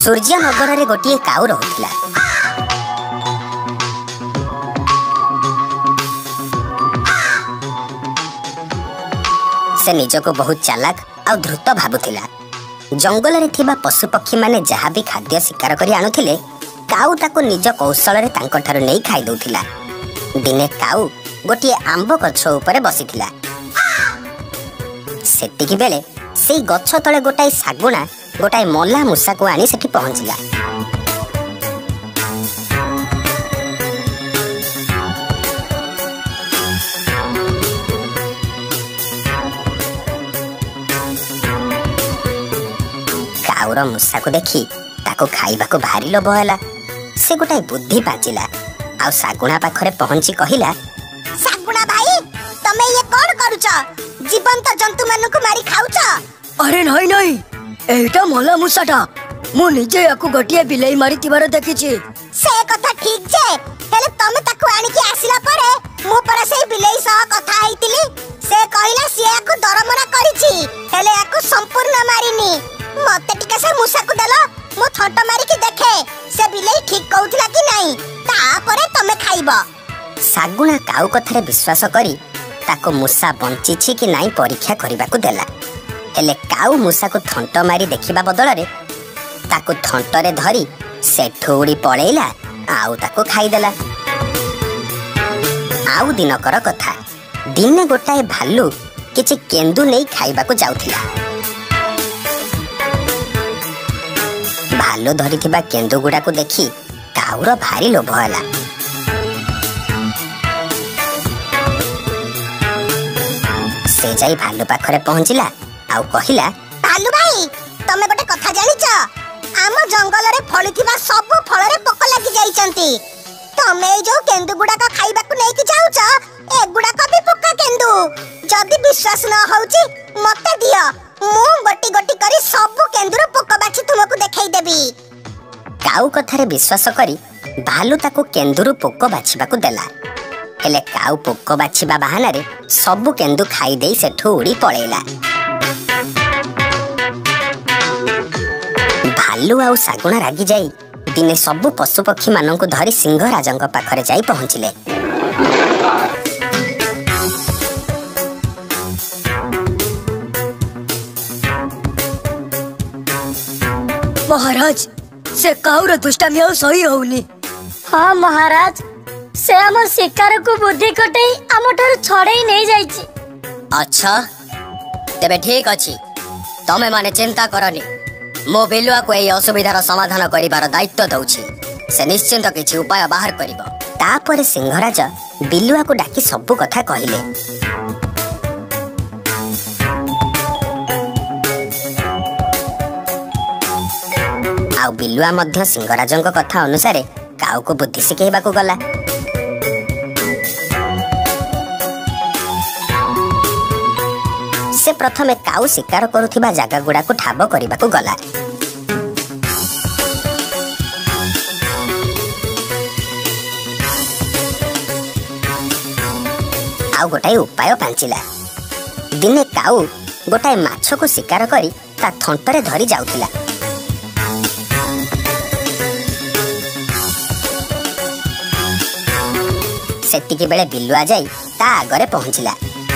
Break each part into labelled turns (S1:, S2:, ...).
S1: सूर्यनगर रे गोटे काऊ रहुथिला। से निजको बहुत चालाक आ द्रुत भाबुथिला। जंगल रे थिबा पशु पक्षी माने जहा भी खाद्य शिकार करी आनुथिले काऊ ताको निज कौशल रे तांको ठारो नै खाइ दउथिला। दिने काऊ गोटे आंब गछ ऊपर बसिथिला। सेतिकी बेले सेई गछ तळे गोटाई सागुणा गोटाई मल्ला मूषा को आनी सेठी पहुंचिला। काऊर मूषा को देखी ताको खाइबा को भारी लोभ होला। से गोटाई बुद्धि पाचिला आ सागुणा पाखरे पहुंची कहिला,
S2: सागुणा भाई तमे ये कोन करूछ? जीवंत जंतु मानु को मारी खाउछ?
S3: अरे नहीं नहीं, एटा मल्ला मूषाटा मु निजे याकू गटिया बिलाई मारी तिबार देखिछि।
S2: से कथा ठीक जे, हेले तमे ताकू आनी के आसिला परे मु पर से बिलाई सह कथा आइतिली। से कहिला से याकू दरमना करिछि, हेले याकू संपूर्ण मारिनी। मते टिके से मूषा को देलो, मु थट मारी के देखे से बिलाई ठीक कहउथिला कि नहीं, ता परे तमे खाइबो।
S1: सागुणा काऊ कथारे विश्वास करी ताको मूषा बंचिछि कि नहीं परीक्षा करबा को देला। हेले काऊ मूषा को थंट मारी देखिबा बदल रे ताको थंटरे धरी सेठू उड़ी पळेइला आउ ताको खाइदेला। आउ दिनकर कथा, दिने गोटाए भालू किछि केंदु नै खाइबा को जाउथिला। भालू धरिथिबा केंदु गुडा को देखी काऊर भारी लोभ होला। से जाई भालू पाखरे पहुंचिला आउ कहिला,
S2: भालू भाई तमे गोटे कथा जानिछ? आम जंगल रे फळिथिबा सब फळ रे पोक लागि जाइचंती। तमे जो केंदु गुडा का खाइबा को नै कि जाउछ, ए गुडा का भी पोका केंदु। जदी विश्वास न होउची मते दियो, मु गोटी गोटी करी सब केंदु रे पोक बाछि तुमको देखाई देबी।
S1: काऊ कथारे विश्वास करी भालू ताको केंदुरु पोक बाछिबा को देला। हेले काऊ पोक बाछिबा बहाना रे सब केंदु खाई देई सेठू उड़ी पळेला। भालू आउ सागुणा रागी जाई दिने सब पशु पक्षी माननकु धरी सिंह राजंग पाखरे जाई पहुंचिले।
S3: महाराज से काऊर दुष्टामी आउ सही होउनी।
S4: हाँ महाराज, से हमर शिकार को बुद्धि कटई हमठार छड़ेई नै जाईची।
S5: अच्छा तेबे ठीक अछि, तमे माने चिंता करनी। मो बिलुआ को एई असुविधार समाधान करिबार दायित्व दउछि। से निश्चिंत किछि उपाय बाहर करिबो।
S1: तापरे सिंहराज बिलुआ को डाकी सब कथा कहिले। आउ बिलुआ मध्य सिंहराजंक कथा अनुसारे काऊ को बुद्धि शिखेबा को गला। से प्रथमे काऊ शिकार करुथिबा जागा गुडा को ठाब करिबा को गला। आउ गोटाए उपाय पांचिला। दिने काऊ गोटाए माछ को शिकार करी ता थंटरे धरी जाउथिला। सेतिकी बेले बिलुआ जाई ता आगरे पहुंचिला।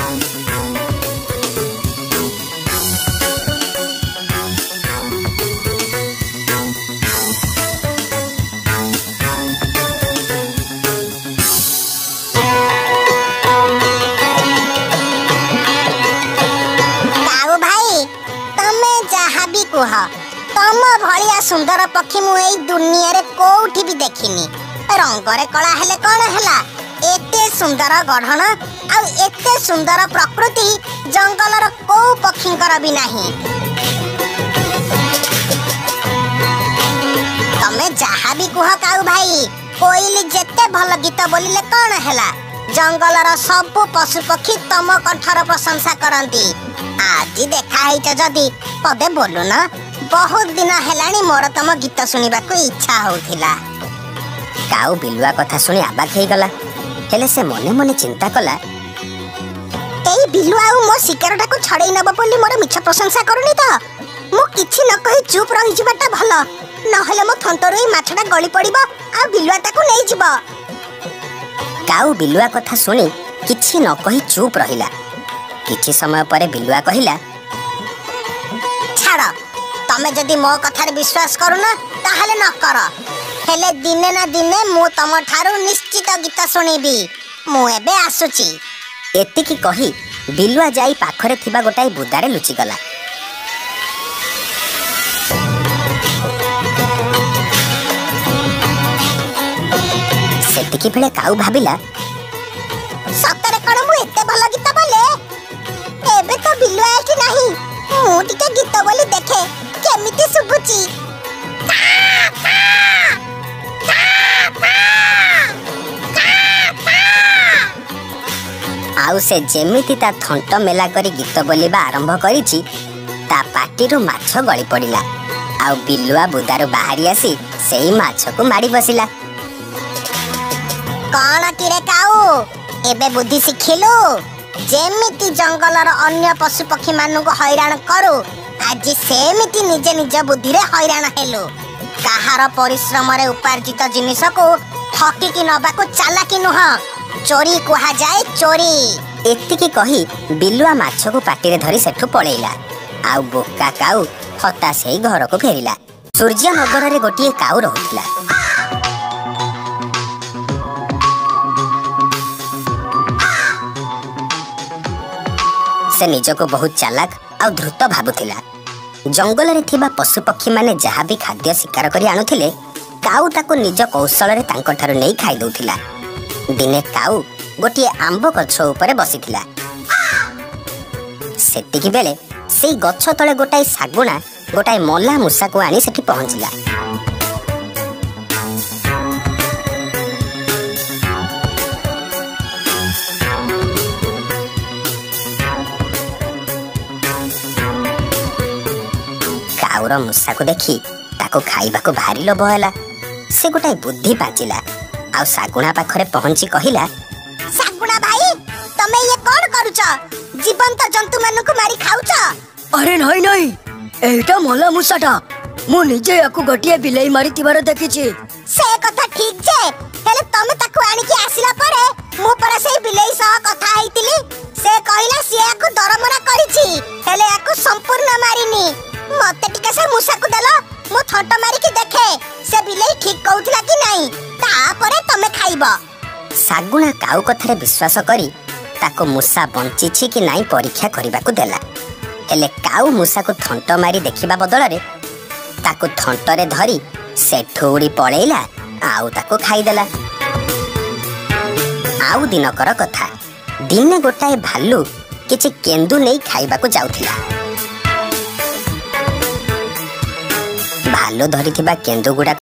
S2: कुह तम भलिया सुंदर पक्षी मु एई दुनिया रे कोउठी भी देखिनी। रंगरे कला हेले कोन हैला, एते सुंदर गढ़न आ एते सुंदर प्रकृति जंगलर को पक्षींकर भी नाही। तमे जहा भी कुह काऊ भाई, कोइली जेते भल गीत बोलिले कोन हैला, जंगलर सब पशु पक्षी तम कंठर प्रशंसा करंती। आज देखा है जदि पदे बोलू ना, बहुत दिन हेलानी मोर तम गीत सुनिबा को इच्छा होउथिला।
S1: काऊ बिलुआ कथा सुनी आबाक हे गला। हेले से मने मने चिंता कला,
S2: एई बिलुआ मो शिकारटा को छड़ेई नब बोली मोर मिछ प्रशंसा करूनी त। मु किछि न कहि चुप रहि जिबाटा भलो, नहले मो थंटरू ई माछटा गली पड़िबो आ बिलुआ ताकू नै जिवो।
S1: काऊ बिलुआ कथा शुणी किछि न कहि चुप रहिला। किछि समय परे बिलुआ कहिला,
S2: छाड़ तमे जदि मो कथार विश्वास करूना ताहले न कर, हेले दिने ना दिने मु तम ठारू निश्चित गीत सुनिबी। मु एबे आसुची।
S1: एतिकी कहि बिलुआ जाई पाखरे थिबा गोटाई बुदारे लुचि गला। सेतिकी बेले काऊ भाबिला,
S2: सतरे कण मु एते भल गीत बोले। एबे तो बिलुआ एठी नाही, मु टिके गीत बोली देखे केमिति सुबुची।
S1: आउ से जेमिति ता थंट मेला करी गीत बोलिबा आरंभ करिछि, ता पाटिरु माछ गଳି पड़िला। आउ बिलुआ बुदारु बाहरी आसी सेई माछकु माडी बसिला।
S2: कण किरे काऊ एबे बुद्धि शिखिलु? जेमिति जंगलर अन्य पशु पक्षी मानुको हैरान करू, आज सेमिति निजे निज बुद्धि रे हैरान हेलु। काहार परिश्रम रे उपार्जित जिनिस को ठकी कि नबाको चालाकी नुह, चोरी कुहा जाए चोरी।
S1: एतिकी कहि बिलुआ माछकु पाटिरे धरी सेठु पळेइला। आउ बोका काऊ हताश हेई घरकु फेरिला। सूर्य नगर रे गोटिए काऊ रहुथिला। से निजको बहुत चालाक आ द्रुत भाबुथिला। जंगल रे थिबा पशु पक्षी माने जहा भी खाद्य शिकार करी आनुथिले, काऊ ताको निज कौशल रे तांको ठारू नै खाइ दउथिला। दिने काऊ गोटिए आंब गछ उपरे बसिथिला। सेतिकी बेले सेई गछ तळे गोटाई सागुणा गोटाई मल्ला मूसा को आनी सेठी पहुंचिला। काऊर मूसा को देखी ताको खाइबा को भारी लोभ होला। से गोटाई बुद्धि पाचिला। आ सागुणा पाखरे पहुंची कहिला,
S2: सागुणा भाई तमे ये कोन करूछ? जीवंत जंतु मानको मारी खाउछ?
S3: अरे नहीं नहीं, एटा मला मूसाटा। मु निजे याकू गटिए बिलाई मारी तिबार देखिछि।
S2: से कथा ठीक जे, हेले तमे ताकू आनी के आसिला परे मु परा से बिलाई सह कथा आइतिली। से कहिला से याकू दरमना करिछि, हेले याकू संपूर्ण मारिनी। मते टिके से मूसा को देलो, मु थंट मारी के देखे से बिलाई ठीक कहउथिला कि नाही, ता परे तमे खाइबो।
S1: सागुणा काऊ कथारे विश्वास करी ताको मूसा बंचिछि कि नाही परीक्षा करिबाकू देला। हेले काऊ मूसा को थंट मारी देखिबा बदଳରେ ताको थंटरे धरी सेठु उड़ी पळेइला। आउ ताको खाइदेला। आउ दिनकर कथा, दिने गोटाए भालू किछि केंदु नै खाइबाकू जाउथिला। भालू धरिथिबा केंदु गुडा